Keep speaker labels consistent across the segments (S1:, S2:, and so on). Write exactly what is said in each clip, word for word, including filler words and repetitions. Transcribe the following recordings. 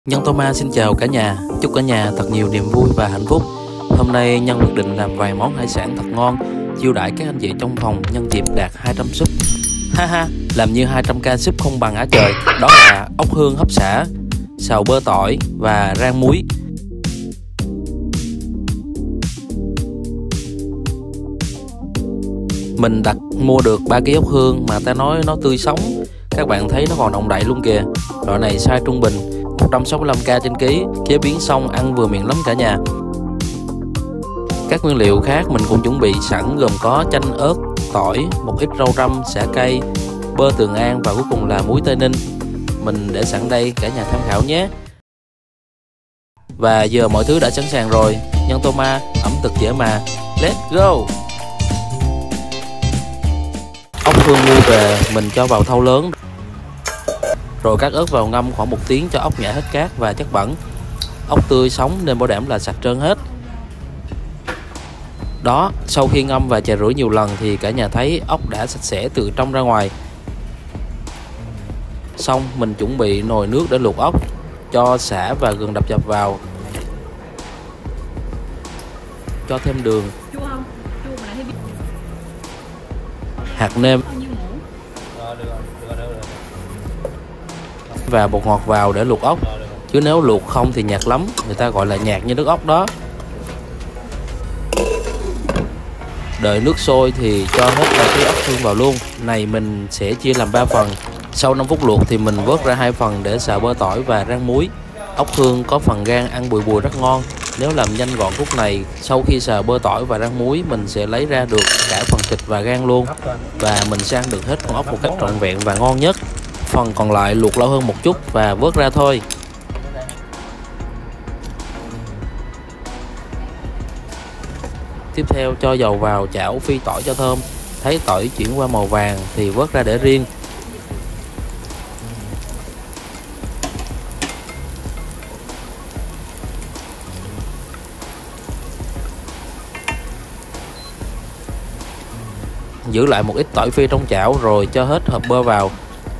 S1: Nhân Toma xin chào cả nhà, chúc cả nhà thật nhiều niềm vui và hạnh phúc. Hôm nay Nhân quyết định làm vài món hải sản thật ngon, chiêu đãi các anh chị trong phòng nhân dịp đạt hai trăm sub. Ha ha, làm như hai trăm k sub không bằng á trời. Đó là ốc hương hấp xả, xào bơ tỏi và rang muối. Mình đặt mua được ba ký ốc hương mà ta nói nó tươi sống. Các bạn thấy nó còn đọng đậy luôn kìa. Loại này size trung bình, một trăm sáu mươi lăm k trên ký, chế biến xong ăn vừa miệng lắm cả nhà. Các nguyên liệu khác mình cũng chuẩn bị sẵn gồm có chanh ớt, tỏi, một ít rau răm, sả cây, bơ Tường An và cuối cùng là muối Tây Ninh. Mình để sẵn đây cả nhà tham khảo nhé. Và giờ mọi thứ đã sẵn sàng rồi. Nhân Toma, ẩm thực dễ mà. Let's go! Ốc hương mua về mình cho vào thau lớn, rồi cắt ớt vào ngâm khoảng một tiếng cho ốc nhả hết cát và chất bẩn. Ốc tươi sống nên bảo đảm là sạch trơn hết. Đó, sau khi ngâm và chà rửa nhiều lần thì cả nhà thấy ốc đã sạch sẽ từ trong ra ngoài. Xong mình chuẩn bị nồi nước để luộc ốc, cho sả và gừng đập dập vào, cho thêm đường, hạt nêm và bột ngọt vào để luộc ốc. Chứ nếu luộc không thì nhạt lắm, người ta gọi là nhạt như nước ốc đó. Đợi nước sôi thì cho hết ba cái ốc hương vào luôn. Này mình sẽ chia làm ba phần. Sau năm phút luộc thì mình vớt ra hai phần để xào bơ tỏi và rang muối. Ốc hương có phần gan ăn bùi bùi rất ngon. Nếu làm nhanh gọn khúc này, sau khi xào bơ tỏi và rang muối, mình sẽ lấy ra được cả phần thịt và gan luôn. Và mình sẽ ăn được hết con ốc một cách trọn vẹn và ngon nhất. Phần còn lại luộc lâu hơn một chút và vớt ra thôi. Tiếp theo cho dầu vào chảo phi tỏi cho thơm. Thấy tỏi chuyển qua màu vàng thì vớt ra để riêng. Giữ lại một ít tỏi phi trong chảo rồi cho hết hộp bơ vào.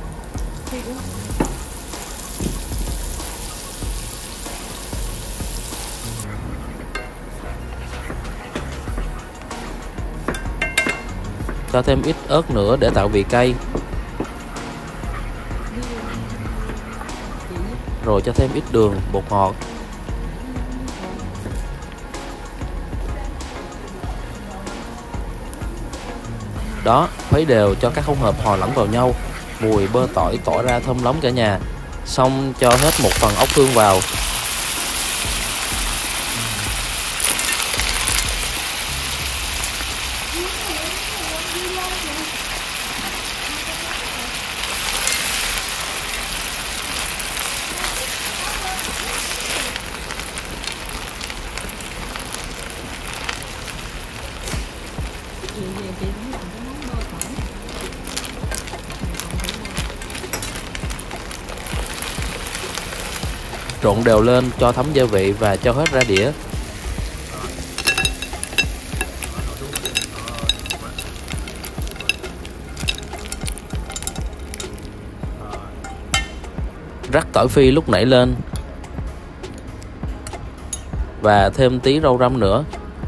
S1: Cho thêm ít ớt nữa để tạo vị cay. Rồi cho thêm ít đường, bột ngọt. Đó, khuấy đều cho các hỗn hợp hòa lẫn vào nhau. Mùi bơ tỏi tỏa ra thơm lắm cả nhà. Xong cho hết một phần ốc hương vào. Trộn đều lên cho thấm gia vị và cho hết ra đĩa. Rắc tỏi phi lúc nãy lên và thêm tí rau răm nữa.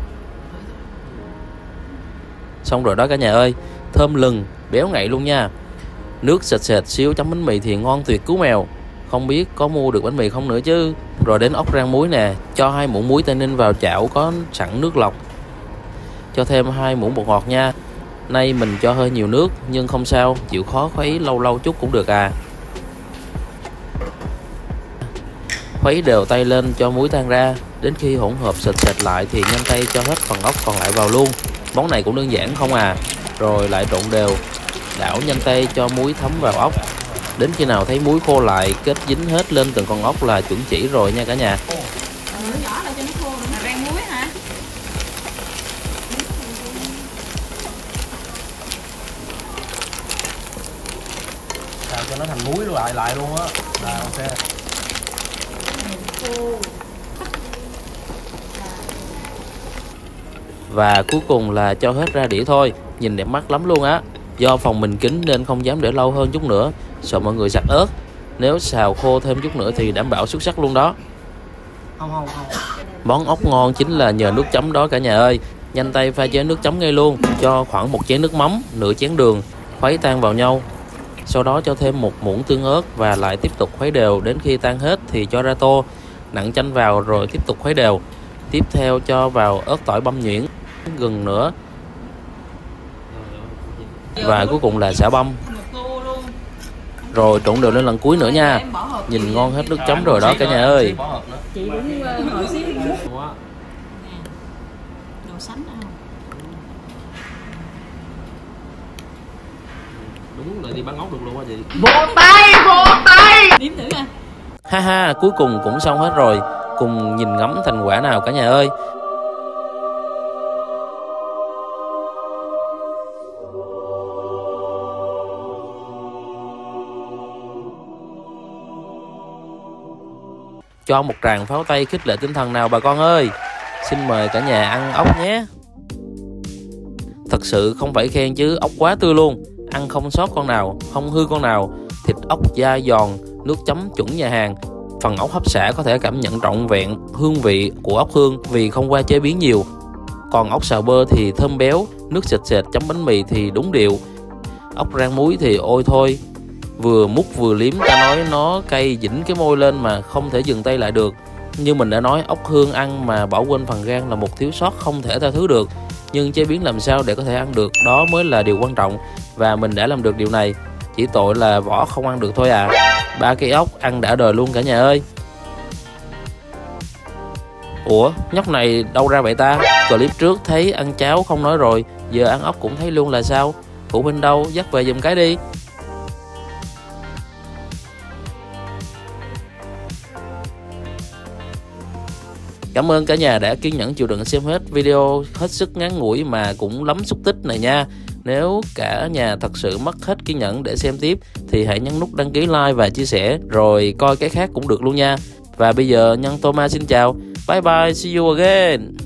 S1: Xong rồi đó cả nhà ơi, thơm lừng, béo ngậy luôn nha. Nước sệt sệt xíu chấm bánh mì thì ngon tuyệt cứu mèo. Không biết có mua được bánh mì không nữa chứ. Rồi đến ốc rang muối nè, cho hai muỗng muối Tây Ninh vào chảo có sẵn nước lọc. Cho thêm hai muỗng bột ngọt nha. Nay mình cho hơi nhiều nước nhưng không sao, chịu khó khuấy lâu lâu chút cũng được à. Khuấy đều tay lên cho muối tan ra. Đến khi hỗn hợp sệt sệt lại thì nhanh tay cho hết phần ốc còn lại vào luôn. Món này cũng đơn giản không à. Rồi lại trộn đều, đảo nhanh tay cho muối thấm vào ốc. Đến khi nào thấy muối khô lại kết dính hết lên từng con ốc là chuẩn chỉ rồi nha cả nhà.
S2: Sao cho nó thành muối lại lại luôn á. Là ok.
S1: Và cuối cùng là cho hết ra đĩa thôi. Nhìn đẹp mắt lắm luôn á. Do phòng mình kín nên không dám để lâu hơn chút nữa, sợ mọi người sặc ớt. Nếu xào khô thêm chút nữa thì đảm bảo xuất sắc luôn đó.
S2: Không không không.
S1: Món ốc ngon chính là nhờ nước chấm đó cả nhà ơi. Nhanh tay pha chế nước chấm ngay luôn. Cho khoảng một chén nước mắm, nửa chén đường, khuấy tan vào nhau. Sau đó cho thêm một muỗng tương ớt và lại tiếp tục khuấy đều. Đến khi tan hết thì cho ra tô, nặn chanh vào rồi tiếp tục khuấy đều. Tiếp theo cho vào ớt tỏi băm nhuyễn, gừng nữa. Và cuối cùng là sả băm. Rồi trộn đều lên lần cuối nữa nha. Nhìn ngon hết nước chấm rồi đó cả nhà ơi.
S3: Chị cũng hỏi xíu đồ sánh không?
S2: Đúng là đi bán ốc được luôn á chị.
S3: Vỗ tay, vỗ tay. Điểm thử à.
S1: Ha ha, cuối cùng cũng xong hết rồi. Cùng nhìn ngắm thành quả nào cả nhà ơi. Cho một tràng pháo tay khích lệ tinh thần nào bà con ơi. Xin mời cả nhà ăn ốc nhé. Thật sự không phải khen chứ ốc quá tươi luôn. Ăn không sót con nào, không hư con nào. Thịt ốc da giòn, nước chấm chuẩn nhà hàng. Phần ốc hấp xả có thể cảm nhận trọn vẹn hương vị của ốc hương vì không qua chế biến nhiều. Còn ốc xào bơ thì thơm béo, nước sệt sệt chấm bánh mì thì đúng điệu. Ốc rang muối thì ôi thôi. Vừa múc vừa liếm, ta nói nó cay dĩnh cái môi lên mà không thể dừng tay lại được. Như mình đã nói, ốc hương ăn mà bỏ quên phần gan là một thiếu sót không thể tha thứ được. Nhưng chế biến làm sao để có thể ăn được, đó mới là điều quan trọng. Và mình đã làm được điều này. Chỉ tội là vỏ không ăn được thôi à. Ba cây ốc ăn đã đời luôn cả nhà ơi. Ủa, nhóc này đâu ra vậy ta? Clip trước thấy ăn cháo không nói rồi, giờ ăn ốc cũng thấy luôn là sao? Phụ huynh đâu, dắt về giùm cái đi. Cảm ơn cả nhà đã kiên nhẫn chịu đựng xem hết video hết sức ngắn ngủi mà cũng lắm xúc tích này nha. Nếu cả nhà thật sự mất hết kiên nhẫn để xem tiếp thì hãy nhấn nút đăng ký, like và chia sẻ, rồi coi cái khác cũng được luôn nha. Và bây giờ Nhân Thomas xin chào. Bye bye, see you again.